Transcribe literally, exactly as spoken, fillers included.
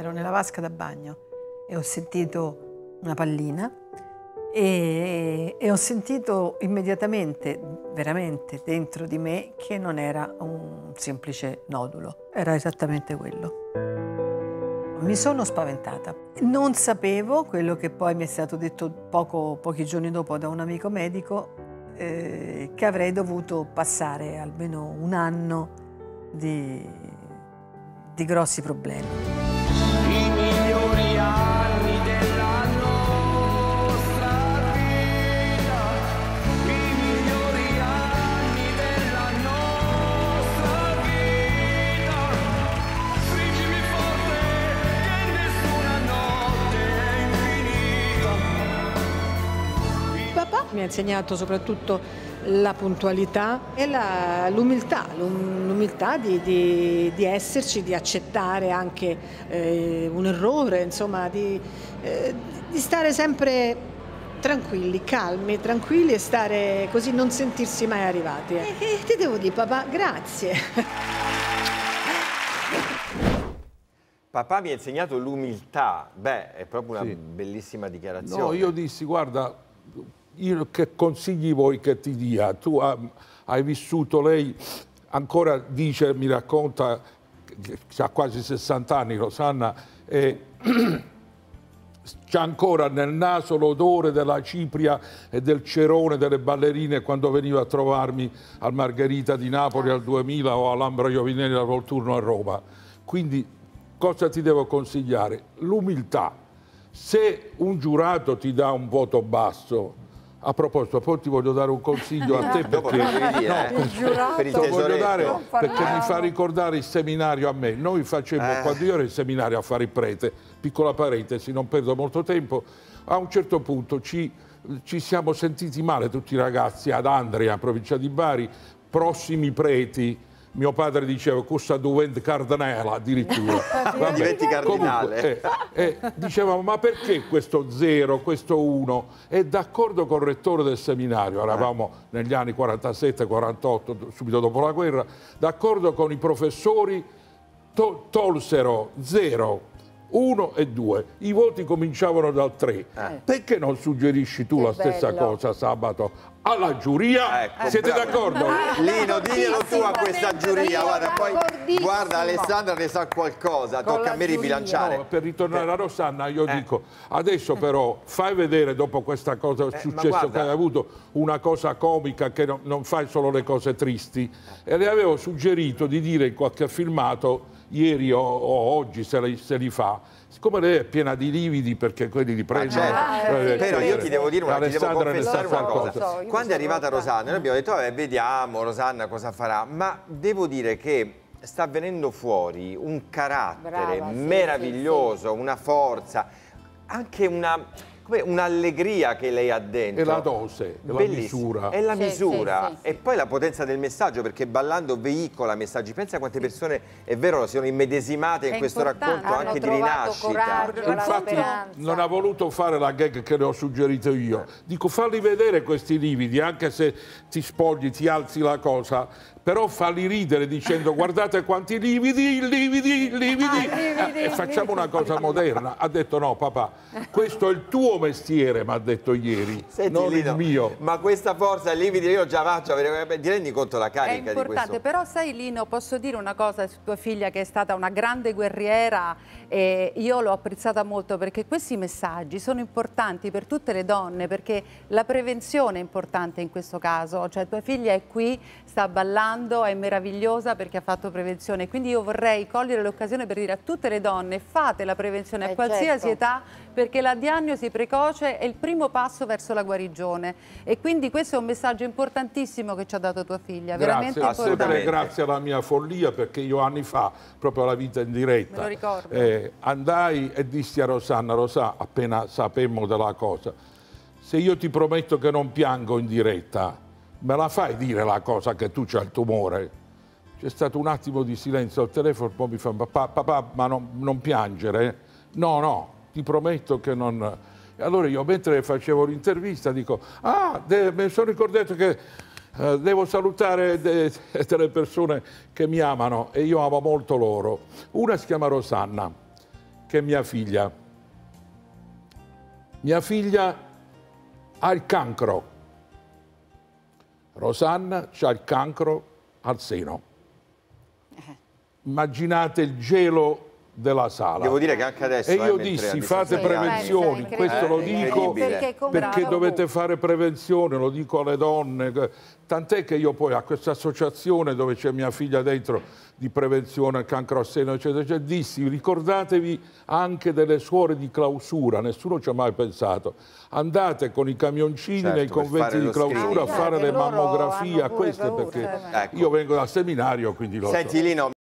Ero nella vasca da bagno e ho sentito una pallina e, e ho sentito immediatamente, veramente dentro di me, che non era un semplice nodulo, era esattamente quello. Mi sono spaventata. Non sapevo quello che poi mi è stato detto poco, pochi giorni dopo da un amico medico, eh, che avrei dovuto passare almeno un anno di, di grossi problemi. I migliori anni della nostra vita, i migliori anni della nostra vita, stringimi forte che nessuna notte è infinita. Papà mi ha insegnato soprattutto la puntualità e l'umiltà, l'umiltà di, di, di esserci, di accettare anche eh, un errore, insomma, di, eh, di stare sempre tranquilli, calmi, tranquilli e stare così, non sentirsi mai arrivati. E che ti devo dire, papà? Grazie. Papà mi ha insegnato l'umiltà. Beh, è proprio una Sì. bellissima dichiarazione. No, io dissi, guarda, io che consigli vuoi che ti dia? Tu ha, hai vissuto, lei ancora dice, mi racconta, che ha quasi sessanta anni, Rosanna, e c'è ancora nel naso l'odore della cipria e del cerone delle ballerine quando veniva a trovarmi al Margherita di Napoli al duemila o all'Ambra Iovinelli al Volturno a Roma. Quindi cosa ti devo consigliare? L'umiltà. Se un giurato ti dà un voto basso, a proposito, poi ti voglio dare un consiglio a te perché, dire, no, eh? perché, per il lo voglio dare tesoretto. perché mi fa ricordare il seminario a me. Noi facemmo, Eh. quando io ero in seminario a fare il prete, piccola parentesi, non perdo molto tempo, a un certo punto ci, ci siamo sentiti male tutti i ragazzi ad Andria, provincia di Bari, prossimi preti. Mio padre diceva, questa diventa cardinale addirittura. Vabbè, Diventi cardinale. comunque, eh, eh, dicevamo, ma perché questo zero, questo uno? E d'accordo col rettore del seminario, eravamo negli anni quarantasette quarantotto, subito dopo la guerra, d'accordo con i professori, to tolsero zero, uno e due. I voti cominciavano dal tre. Eh. Perché non suggerisci tu Che la stessa bello. cosa sabato alla giuria? Ecco, Siete bravo. d'accordo? Lino, diglielo tu a questa giuria. Guarda, poi, D'accordissimo. guarda, Alessandra ne sa qualcosa, Con tocca la a me giuria. ribilanciare. No, per ritornare a Rosanna, io Eh. dico, adesso però fai vedere dopo questa cosa ma successo guarda- che hai avuto una cosa comica, che non, non fai solo le cose tristi. E le avevo suggerito di dire in qualche filmato, ieri o, o oggi se, le, se li fa, siccome lei è piena di lividi perché quelli li prende. certo. eh, Però io ti devo dire una, ti devo Alessandra ne confessare sa una cosa. qualcosa. So, io Quando è mi sono arrivata rotta. Rosanna, noi abbiamo detto, vabbè, vediamo Rosanna cosa farà, ma devo dire che sta venendo fuori un carattere Brava, sì, meraviglioso, una forza, anche una come un'allegria che lei ha dentro. E la dose, la Bellissimo. misura. È la Sì, misura. sì, sì, sì. E poi la potenza del messaggio, perché ballando veicola messaggi. Pensa quante persone, è vero, siano immedesimate in È questo importante. racconto Hanno anche di trovato rinascita. coraggio, la Infatti speranza. non ha voluto fare la gag che le ho suggerito io. Dico, falli vedere questi lividi, anche se ti spogli, ti alzi la cosa, però falli ridere dicendo guardate quanti lividi, lividi, lividi. Ah, lividi, Eh, e facciamo una cosa moderna. Ha detto no papà, questo è il tuo mestiere, mi ha detto ieri, Senti, non Lino, il mio. ma questa forza, lividi, io già faccio, ti rendi conto la È carica di importante, questo? però sai Lino, posso dire una cosa su tua figlia che è stata una grande guerriera e io l'ho apprezzata molto perché questi messaggi sono importanti per tutte le donne, perché la prevenzione è importante in questo caso, cioè tua figlia è qui, sta ballando, è meravigliosa perché ha fatto prevenzione, quindi io vorrei cogliere l'occasione per dire a tutte le donne fate la prevenzione a Eh, qualsiasi certo. età, perché la diagnosi precoce è il primo passo verso la guarigione e quindi questo è un messaggio importantissimo che ci ha dato tua figlia, veramente Grazie, importante. sempre grazie alla mia follia, perché io anni fa, proprio alla vita in diretta, Me lo ricordo. eh, andai e dissi a Rosanna, Rosanna, appena sapemmo della cosa, se io ti prometto che non piango in diretta, me la fai dire la cosa che tu c'hai il tumore? C'è stato un attimo di silenzio al telefono, poi mi fa, papà, papà ma non, non piangere? No, no, ti prometto che non... E allora io, mentre facevo l'intervista, dico, ah, mi sono ricordato che eh, devo salutare de, delle persone che mi amano e io amo molto loro. Una si chiama Rosanna, che mia figlia. Mia figlia ha il cancro. Rosanna ha il cancro al seno. Immaginate il gelo della sala. Devo dire che anche adesso... E io eh, dissi, mentre fate Anni prevenzioni, Sì, questo lo eh, dico incredibile. Perché, perché dovete fare prevenzione, lo dico alle donne, tant'è che io poi a questa associazione dove c'è mia figlia dentro di prevenzione al cancro al seno, eccetera, eccetera, dissi, ricordatevi anche delle suore di clausura, nessuno ci ha mai pensato, andate con i camioncini Certo, nei per conventi fare di lo clausura a screening. fare Eh, le loro mammografie, hanno pure queste paura, perché eh. Ecco. io vengo dal seminario, quindi lo so. Senti Lino,